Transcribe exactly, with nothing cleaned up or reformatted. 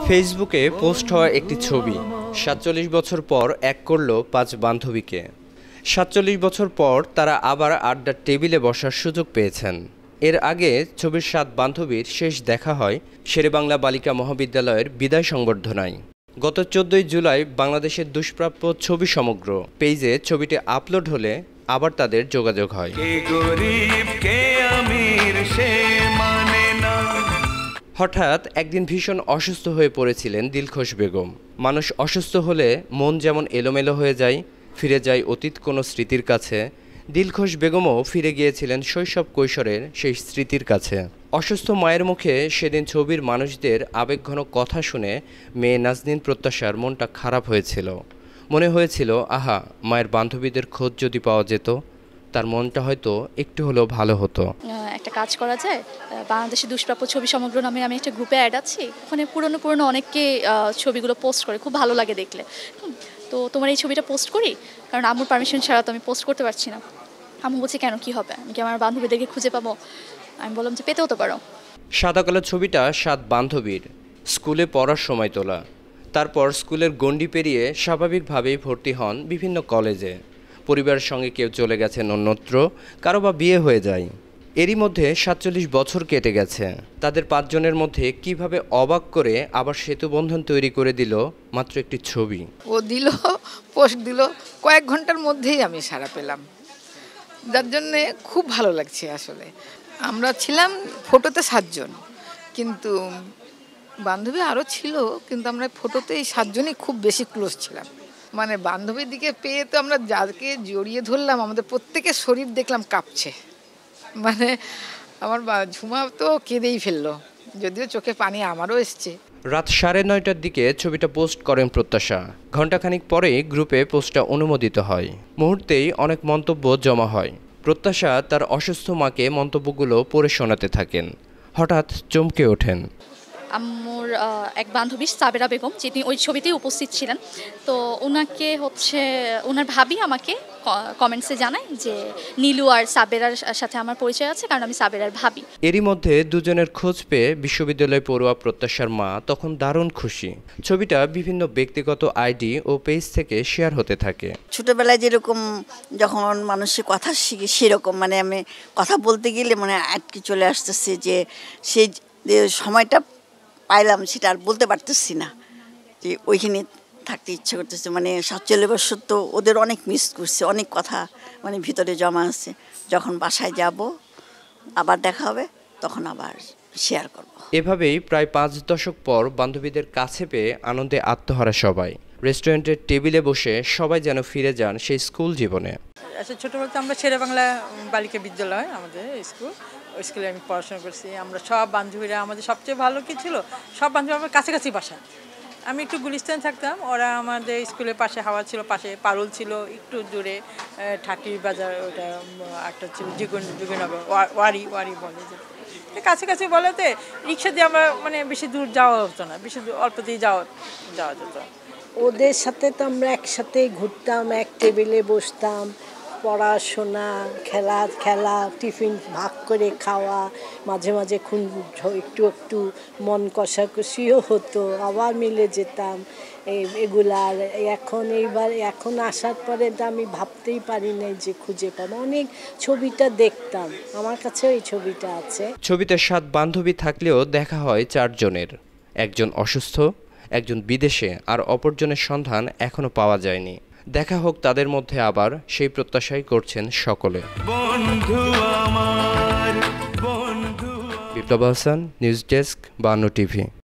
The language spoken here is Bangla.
ফেসবুকে পোস্ট হওয়া একটি ছবি সাতচল্লিশ বছর পর এক করলো পাঁচ বান্ধবীকে। সাতচল্লিশ বছর পর তারা আবার আড্ডার টেবিলে বসার সুযোগ পেয়েছেন। এর আগে ছবির সাত বান্ধবীর শেষ দেখা হয় শেরেবাংলা বালিকা মহাবিদ্যালয়ের বিদায় সংবর্ধনায়। গত চোদ্দই জুলাই বাংলাদেশের দুষ্প্রাপ্য ছবি সমগ্র পেজে ছবিটি আপলোড হলে আবার তাদের যোগাযোগ হয়। হঠাৎ একদিন ভীষণ অসুস্থ হয়ে পড়েছিলেন দিলখুশ বেগম। মানুষ অসুস্থ হলে মন যেমন এলোমেলো হয়ে যায়, ফিরে যায় অতীত কোনো স্মৃতির কাছে। দিলখুশ বেগমও ফিরে গিয়েছিলেন শৈশব কৈশোরের সেই স্মৃতির কাছে। অসুস্থ মায়ের মুখে সেদিন ছবির মানুষদের আবেগঘন কথা শুনে মেয়ে নাজনীন প্রত্যাশার মনটা খারাপ হয়েছিল। মনে হয়েছিল, আহা, মায়ের বান্ধবীদের খোঁজ যদি পাওয়া যেত, তার মনটা হয়তো একটু হলেও ভালো হতো। একটা কাজ করা যায়, বাংলাদেশের দুষ্প্রাপ্য ছবি সমগ্র নামে আমি একটা গ্রুপে অ্যাড আছি। ওখানে পুরনো পুরনো অনেককে ছবিগুলো পোস্ট করে, খুব ভালো লাগে দেখলে। তো তোমার এই ছবিটা পোস্ট করি, কারণ আম্মুর পারমিশন ছাড়া তো আমি পোস্ট করতে পারছি না। আম্মু বলছে, কেন, কি হবে, আমি কি আমার বান্ধবীদেরকে খুঁজে পাবো? আমি বললাম যে পেতেও তো পারো। সাদা কালো ছবিটা সাত বান্ধবীর স্কুলে পড়ার সময় তোলা। তারপর স্কুলের গণ্ডি পেরিয়ে স্বাভাবিকভাবেই ভর্তি হন বিভিন্ন কলেজে। পরিবারের সঙ্গে কেউ চলে গেছেন অন্যত্র, কারো বা বিয়ে হয়ে যায়। এরই মধ্যে সাতচল্লিশ বছর কেটে গেছে। তাদের পাঁচজনের মধ্যে কিভাবে অবাক করে আবার সেতুবন্ধন তৈরি করে দিল মাত্র একটি ছবি। ও দিল, পোস্ট দিল, কয়েক ঘন্টার মধ্যেই আমি সাড়া পেলাম, যার জন্যে খুব ভালো লাগছে। আসলে আমরা ছিলাম ফটোতে সাতজন, কিন্তু বান্ধবী আরও ছিল, কিন্তু আমরা ফটোতে এই সাতজনই খুব বেশি ক্লোজ ছিলাম। মানে বান্ধবীর দিকে পেয়ে তো আমরা যাকে জড়িয়ে ধরলাম, আমাদের প্রত্যেকের শরীর দেখলাম কাঁপছে। মানে আমার ঝুমা তো কেঁদেই ফেললো, যদিও চোখে পানি আমারও এসছে। রাত সাড়ে নয়টার দিকে ছবিটা পোস্ট করেন প্রত্যাশা। ঘণ্টাখানিক পরেই গ্রুপে পোস্টটা অনুমোদিত হয়। মুহূর্তেই অনেক মন্তব্য জমা হয়। প্রত্যাশা তার অসুস্থ মাকে মন্তব্যগুলো পড়ে শোনাতে থাকেন। হঠাৎ চমকে ওঠেন। আম্মুর এক বান্ধবী সাবেরা বেগম, যিনি ওই ছবিতেই উপস্থিত ছিলেন, তো ওনাকে হচ্ছে ওনার ভাবি আমাকে কমেন্টসে জানায় যে নীলু আর সাবেরার সাথে আমার পরিচয় আছে, কারণ আমি সাবেরার ভাবি। এরই মধ্যে দুজনের খোঁজ পেয়ে বিশ্ববিদ্যালয় পড়ুয়া প্রত্যাশার মা তখন দারুণ খুশি। ছবিটা বিভিন্ন ব্যক্তিগত আইডি ও পেজ থেকে শেয়ার হতে থাকে। ছোটবেলায় যেরকম যখন মানুষের কথা শিখি, সেরকম মানে আমি কথা বলতে গেলে মানে আটকে চলে আসতেছে, যে সেই সময়টা পাইলাম সেটা আর বলতে পারতেছি না, যে ওইখানে থাকতে ইচ্ছে করতেছে। মানে সাতচল্লিশ বছর তো ওদের অনেক মিস করছে, অনেক কথা মানে ভিতরে জমা আছে। যখন বাসায় যাব, আবার দেখা হবে, তখন আবার শেয়ার করব। এভাবেই প্রায় পাঁচ দশক পর বান্ধবীদের কাছে পেয়ে আনন্দে আত্মহারা সবাই। রেস্টুরেন্টের টেবিলে বসে সবাই যেন ফিরে যান সেই স্কুল জীবনে। আচ্ছা, ছোটোবেলাতে আমরা শেরেবাংলা বালিকা বিদ্যালয় আমাদের স্কুল, ওই স্কুলে আমি পড়াশোনা করছি। আমরা সব বান্ধবীরা, আমাদের সবচেয়ে ভালো কি ছিল, সব বান্ধবী আমার কাছাকাছি বাসা। আমি একটু গুলিস্তান থাকতাম, ওরা আমাদের স্কুলের পাশে, হাওয়া ছিল পাশে, পারুল ছিল একটু দূরে, ঠাকির বাজার ওটা একটা ছিল, জিগুন জিগুনগর ওয়ারি ওয়ারি বলে, যে কাছাকাছি বলাতে রিক্সা দিয়ে আমরা মানে বেশি দূর যাওয়া হতো না, বেশি অল্পতেই যাওয়া যাওয়া যেত। ওদের সাথে তো আমরা একসাথেই ঘুরতাম, এক টেবিলে বসতাম, পড়াশোনা, খেলা খেলা টিফিন ভাগ করে খাওয়া, মাঝে মাঝে খুন একটু একটু মন কষাকষিও হতো, আবার মিলে যেতাম এগুলার। এখন এইবার এখন আসার পরে তো আমি ভাবতেই পারি নাই যে খুঁজে পাবো। অনেক ছবিটা দেখতাম, আমার কাছেও এই ছবিটা আছে। ছবিতে সাত বান্ধবী থাকলেও দেখা হয় চারজনের। একজন অসুস্থ, একজন বিদেশে, আর অপরজনের সন্ধান এখনো পাওয়া যায়নি। দেখা হোক তাদের মধ্যে আবার, সেই প্রত্যাশাই করছেন সকলে। বিপ্লব হাসান, নিউজ ডেস্ক, বায়ান্ন টিভি।